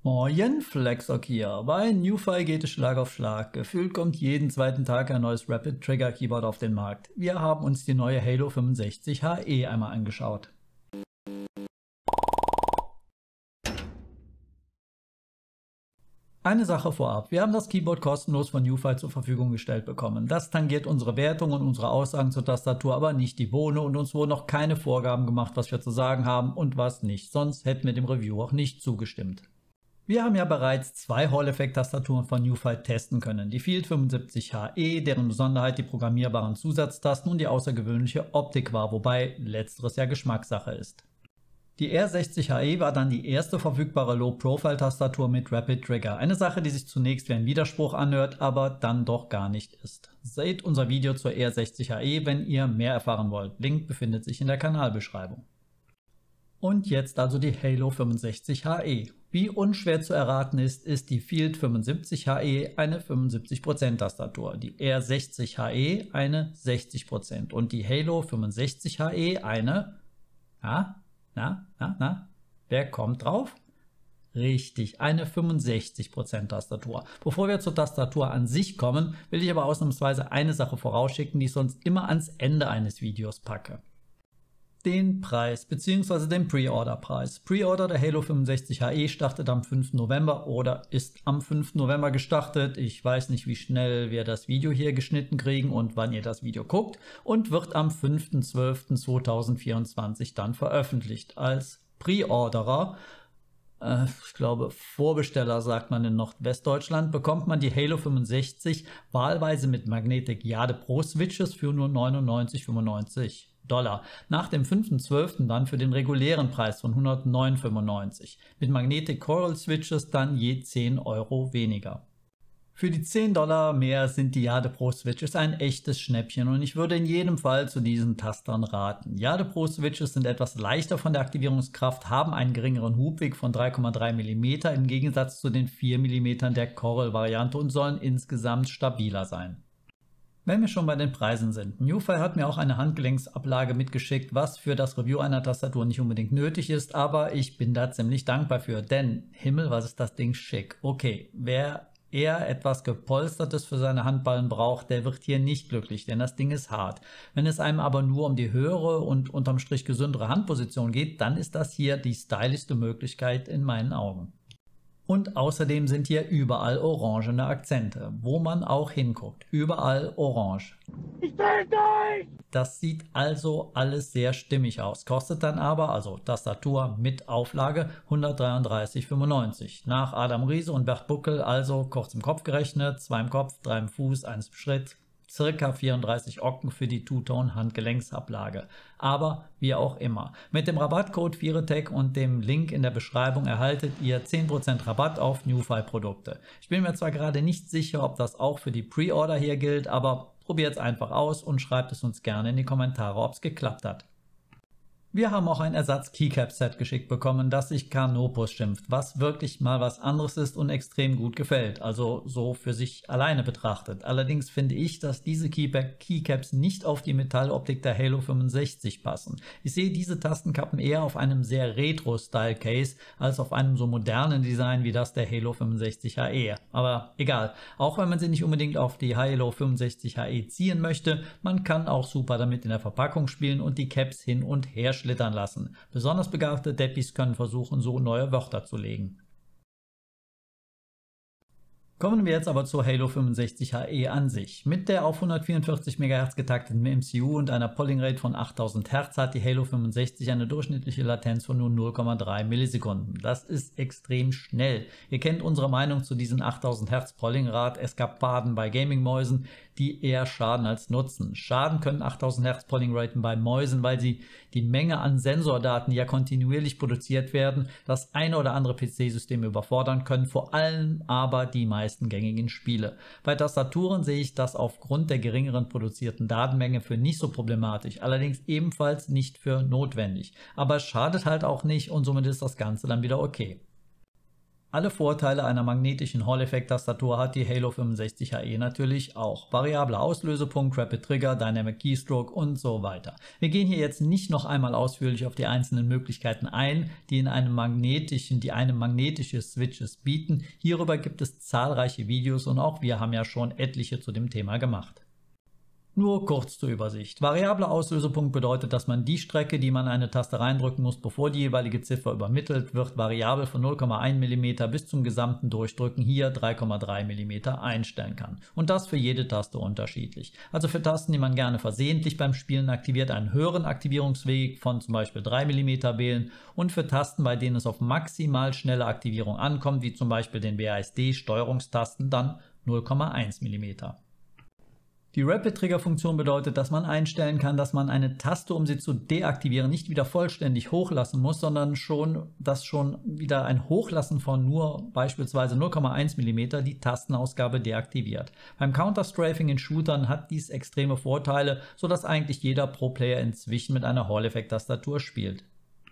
Moin, Flexock hier. Bei NuFi geht es Schlag auf Schlag. Gefühlt kommt jeden zweiten Tag ein neues Rapid Trigger Keyboard auf den Markt. Wir haben uns die neue Halo 65 HE einmal angeschaut. Eine Sache vorab, wir haben das Keyboard kostenlos von NuFi zur Verfügung gestellt bekommen. Das tangiert unsere Wertung und unsere Aussagen zur Tastatur, aber nicht die Bohne, und uns wurden noch keine Vorgaben gemacht, was wir zu sagen haben und was nicht, sonst hätten wir dem Review auch nicht zugestimmt. Wir haben ja bereits zwei Hall-Effekt-Tastaturen von NuFi testen können, die Field 75 HE, deren Besonderheit die programmierbaren Zusatztasten und die außergewöhnliche Optik war, wobei letzteres ja Geschmackssache ist. Die R60 HE war dann die erste verfügbare Low-Profile-Tastatur mit Rapid Trigger, eine Sache, die sich zunächst wie ein Widerspruch anhört, aber dann doch gar nicht ist. Seht unser Video zur R60 HE, wenn ihr mehr erfahren wollt, Link befindet sich in der Kanalbeschreibung. Und jetzt also die Halo 65 HE. Wie unschwer zu erraten ist die Field 75 HE eine 75% Tastatur, die R60 HE eine 60% und die Halo 65 HE eine... Wer kommt drauf? Richtig, eine 65% Tastatur. Bevor wir zur Tastatur an sich kommen, will ich aber ausnahmsweise eine Sache vorausschicken, die ich sonst immer ans Ende eines Videos packe. Den Preis bzw. den Pre-Order-Preis. Pre-Order der Halo 65 HE startet am 5. November oder ist am 5. November gestartet. Ich weiß nicht, wie schnell wir das Video hier geschnitten kriegen und wann ihr das Video guckt, und wird am 5.12.2024 dann veröffentlicht. Als Pre-Orderer, ich glaube Vorbesteller sagt man in Nordwestdeutschland, bekommt man die Halo 65 wahlweise mit Magnetic Jade Pro Switches für nur 99,95 $. Nach dem 5.12. dann für den regulären Preis von 109,95 $. Mit Magnetic Coral Switches dann je 10 € weniger. Für die 10 $ mehr sind die Jade Pro Switches ein echtes Schnäppchen und ich würde in jedem Fall zu diesen Tastern raten. Jade Pro Switches sind etwas leichter von der Aktivierungskraft, haben einen geringeren Hubweg von 3,3 mm im Gegensatz zu den 4 mm der Coral Variante und sollen insgesamt stabiler sein. Wenn wir schon bei den Preisen sind, NuFi hat mir auch eine Handgelenksablage mitgeschickt, was für das Review einer Tastatur nicht unbedingt nötig ist, aber ich bin da ziemlich dankbar für, denn Himmel, was ist das Ding schick. Okay, wer eher etwas Gepolstertes für seine Handballen braucht, der wird hier nicht glücklich, denn das Ding ist hart. Wenn es einem aber nur um die höhere und unterm Strich gesündere Handposition geht, dann ist das hier die stylischste Möglichkeit in meinen Augen. Und außerdem sind hier überall orangene Akzente, wo man auch hinguckt. Überall orange. Ich will nicht! Das sieht also alles sehr stimmig aus. Kostet dann aber, also Tastatur mit Auflage, 133,95 €. Nach Adam Riese und Bert Buckel, also kurz im Kopf gerechnet, 2 im Kopf, 3 im Fuß, 1 im Schritt. Circa 34 Ocken für die Two-Tone-Handgelenksablage. Aber wie auch immer. Mit dem Rabattcode VIRETECH und dem Link in der Beschreibung erhaltet ihr 10% Rabatt auf NuFi-Produkte. Ich bin mir zwar gerade nicht sicher, ob das auch für die Pre-Order hier gilt, aber probiert es einfach aus und schreibt es uns gerne in die Kommentare, ob es geklappt hat. Wir haben auch ein Ersatz-Keycap-Set geschickt bekommen, das sich Canopus schimpft, was wirklich mal was anderes ist und extrem gut gefällt, also so für sich alleine betrachtet. Allerdings finde ich, dass diese Keycaps nicht auf die Metalloptik der Halo 65 passen. Ich sehe diese Tastenkappen eher auf einem sehr Retro-Style-Case als auf einem so modernen Design wie das der Halo 65 HE. Aber egal, auch wenn man sie nicht unbedingt auf die Halo 65 HE ziehen möchte, man kann auch super damit in der Verpackung spielen und die Caps hin und her schlittern lassen. Besonders begabte Deppis können versuchen, so neue Wörter zu legen. Kommen wir jetzt aber zur Halo 65 HE an sich. Mit der auf 144 MHz getakteten MCU und einer Polling-Rate von 8000 Hz hat die Halo 65 eine durchschnittliche Latenz von nur 0,3 Millisekunden. Das ist extrem schnell. Ihr kennt unsere Meinung zu diesen 8000 Hz Polling-Rate Eskapaden bei Gaming-Mäusen, die eher schaden als nutzen. Schaden können 8000 Hz Polling-Raten bei Mäusen, weil sie die Menge an Sensordaten, die ja kontinuierlich produziert werden, das eine oder andere PC-System überfordern können, vor allem aber die meisten gängigen Spiele. Bei Tastaturen sehe ich das aufgrund der geringeren produzierten Datenmenge für nicht so problematisch, allerdings ebenfalls nicht für notwendig. Aber es schadet halt auch nicht und somit ist das Ganze dann wieder okay. Alle Vorteile einer magnetischen Hall-Effekt-Tastatur hat die Halo 65 HE natürlich auch. Variabler Auslösepunkt, Rapid Trigger, Dynamic Keystroke und so weiter. Wir gehen hier jetzt nicht noch einmal ausführlich auf die einzelnen Möglichkeiten ein, die einem magnetische Switches bieten. Hierüber gibt es zahlreiche Videos und auch wir haben ja schon etliche zu dem Thema gemacht. Nur kurz zur Übersicht. Variabler Auslösepunkt bedeutet, dass man die Strecke, die man in eine Taste reindrücken muss, bevor die jeweilige Ziffer übermittelt wird, variabel von 0,1 mm bis zum gesamten Durchdrücken hier 3,3 mm einstellen kann. Und das für jede Taste unterschiedlich. Also für Tasten, die man gerne versehentlich beim Spielen aktiviert, einen höheren Aktivierungsweg von zum Beispiel 3 mm wählen und für Tasten, bei denen es auf maximal schnelle Aktivierung ankommt, wie zum Beispiel den WASD-Steuerungstasten, dann 0,1 mm. Die Rapid-Trigger-Funktion bedeutet, dass man einstellen kann, dass man eine Taste, um sie zu deaktivieren, nicht wieder vollständig hochlassen muss, sondern schon wieder ein Hochlassen von nur beispielsweise 0,1 mm die Tastenausgabe deaktiviert. Beim Counter-Strafing in Shootern hat dies extreme Vorteile, sodass eigentlich jeder Pro-Player inzwischen mit einer Hall-Effekt-Tastatur spielt.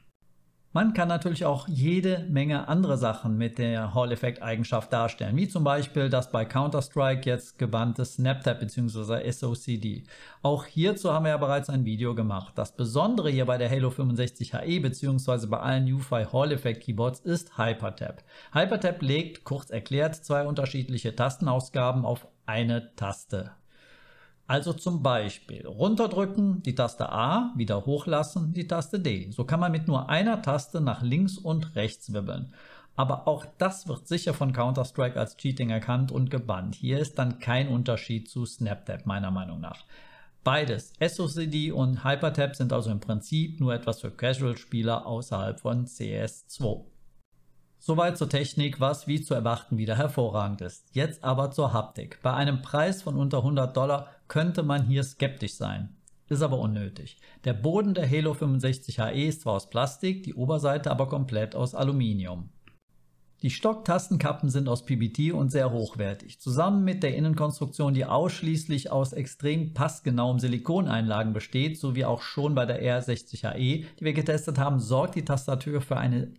Man kann natürlich auch jede Menge andere Sachen mit der Hall-Effekt-Eigenschaft darstellen, wie zum Beispiel das bei Counter-Strike jetzt gebannte SnapTap bzw. SOCD. Auch hierzu haben wir ja bereits ein Video gemacht. Das Besondere hier bei der Halo 65 HE bzw. bei allen UEFI Hall-Effekt-Keyboards ist Hypertap. Hypertap legt, kurz erklärt, zwei unterschiedliche Tastenausgaben auf eine Taste. Also zum Beispiel runterdrücken, die Taste A, wieder hochlassen, die Taste D. So kann man mit nur einer Taste nach links und rechts wibbeln. Aber auch das wird sicher von Counter-Strike als Cheating erkannt und gebannt. Hier ist dann kein Unterschied zu SnapTap meiner Meinung nach. Beides, SOCD und Hypertap, sind also im Prinzip nur etwas für Casual-Spieler außerhalb von CS2. Soweit zur Technik, was wie zu erwarten wieder hervorragend ist. Jetzt aber zur Haptik. Bei einem Preis von unter $100 könnte man hier skeptisch sein. Ist aber unnötig. Der Boden der Halo 65 HE ist zwar aus Plastik, die Oberseite aber komplett aus Aluminium. Die Stocktastenkappen sind aus PBT und sehr hochwertig. Zusammen mit der Innenkonstruktion, die ausschließlich aus extrem passgenauen Silikoneinlagen besteht, sowie auch schon bei der R60 HE, die wir getestet haben, sorgt die Tastatur für eine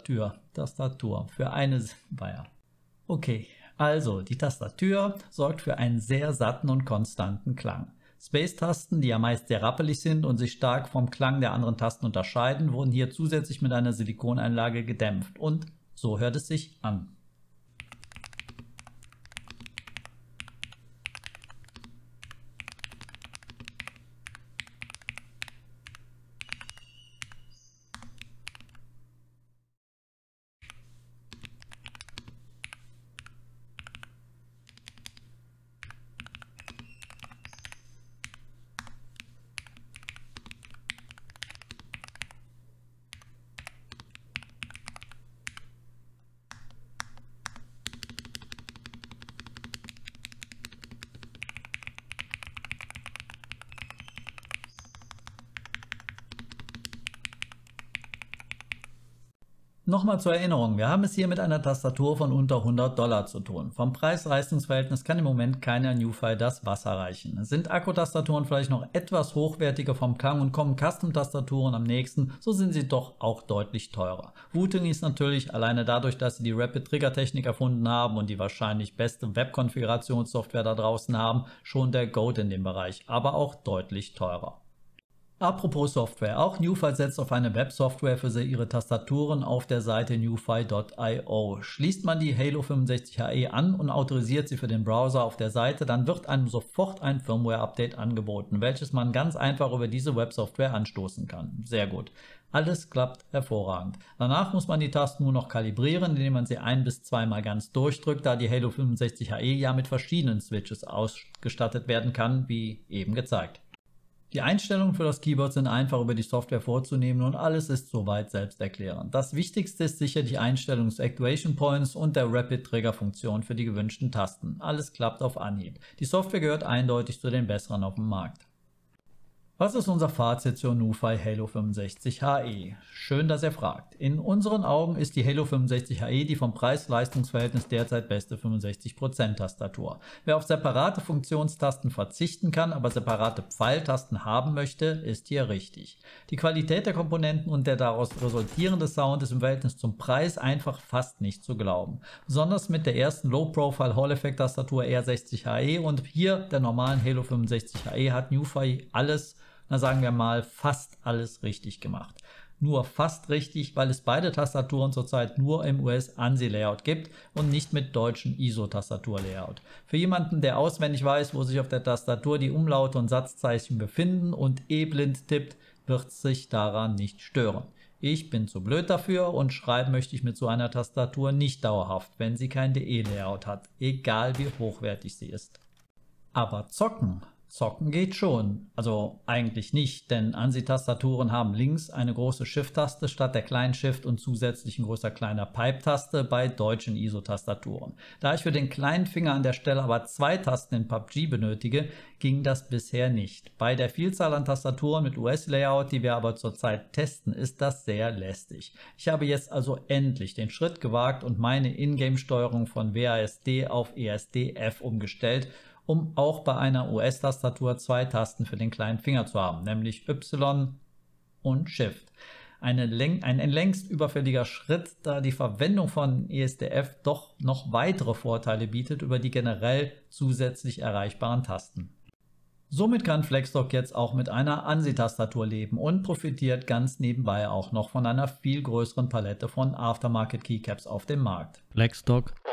die Tastatur sorgt für einen sehr satten und konstanten Klang. Space-Tasten, die ja meist sehr rappelig sind und sich stark vom Klang der anderen Tasten unterscheiden, wurden hier zusätzlich mit einer Silikoneinlage gedämpft und so hört es sich an. Nochmal zur Erinnerung, wir haben es hier mit einer Tastatur von unter $100 zu tun. Vom Preis-Leistungs-Verhältnis kann im Moment keine UEFI das Wasser reichen. Sind Akkutastaturen vielleicht noch etwas hochwertiger vom Klang und kommen Custom-Tastaturen am nächsten, so sind sie doch auch deutlich teurer. Wooting ist natürlich alleine dadurch, dass sie die Rapid-Trigger-Technik erfunden haben und die wahrscheinlich beste Web-Konfigurationssoftware da draußen haben, schon der GOAT in dem Bereich, aber auch deutlich teurer. Apropos Software, auch NuFi setzt auf eine Websoftware für ihre Tastaturen auf der Seite nufi.io. Schließt man die Halo 65 HE an und autorisiert sie für den Browser auf der Seite, dann wird einem sofort ein Firmware-Update angeboten, welches man ganz einfach über diese Websoftware anstoßen kann. Sehr gut. Alles klappt hervorragend. Danach muss man die Tasten nur noch kalibrieren, indem man sie ein- bis zweimal ganz durchdrückt, da die Halo 65 HE ja mit verschiedenen Switches ausgestattet werden kann, wie eben gezeigt. Die Einstellungen für das Keyboard sind einfach über die Software vorzunehmen und alles ist soweit selbsterklärend. Das Wichtigste ist sicher die Einstellung des Actuation Points und der Rapid Trigger Funktion für die gewünschten Tasten. Alles klappt auf Anhieb. Die Software gehört eindeutig zu den besseren auf dem Markt. Was ist unser Fazit zur NuFi Halo 65 HE? Schön, dass ihr fragt. In unseren Augen ist die Halo 65 HE die vom Preis-Leistungs-Verhältnis derzeit beste 65% Tastatur. Wer auf separate Funktionstasten verzichten kann, aber separate Pfeiltasten haben möchte, ist hier richtig. Die Qualität der Komponenten und der daraus resultierende Sound ist im Verhältnis zum Preis einfach fast nicht zu glauben. Besonders mit der ersten Low-Profile Hall-Effekt-Tastatur R60 HE und hier der normalen Halo 65 HE hat NuFi alles, na sagen wir mal, fast alles richtig gemacht. Nur fast richtig, weil es beide Tastaturen zurzeit nur im US-ANSI-Layout gibt und nicht mit deutschen ISO-Tastatur-Layout. Für jemanden, der auswendig weiß, wo sich auf der Tastatur die Umlaute und Satzzeichen befinden und blind tippt, wird sich daran nicht stören. Ich bin zu blöd dafür und schreiben möchte ich mit so einer Tastatur nicht dauerhaft, wenn sie kein DE-Layout hat, egal wie hochwertig sie ist. Aber zocken geht schon. Also eigentlich nicht, denn ANSI-Tastaturen haben links eine große Shift-Taste statt der kleinen Shift und zusätzlich ein größer kleiner Pipe-Taste bei deutschen ISO-Tastaturen. Da ich für den kleinen Finger an der Stelle aber 2 Tasten in PUBG benötige, ging das bisher nicht. Bei der Vielzahl an Tastaturen mit US-Layout, die wir aber zurzeit testen, ist das sehr lästig. Ich habe jetzt also endlich den Schritt gewagt und meine Ingame-Steuerung von WASD auf ESD-F umgestellt, um auch bei einer US-Tastatur 2 Tasten für den kleinen Finger zu haben, nämlich Y und Shift. Ein längst überfälliger Schritt, da die Verwendung von ESD-F doch noch weitere Vorteile bietet über die generell zusätzlich erreichbaren Tasten. Somit kann Flexdoc jetzt auch mit einer ANSI-Tastatur leben und profitiert ganz nebenbei auch noch von einer viel größeren Palette von Aftermarket Keycaps auf dem Markt. Flexdoc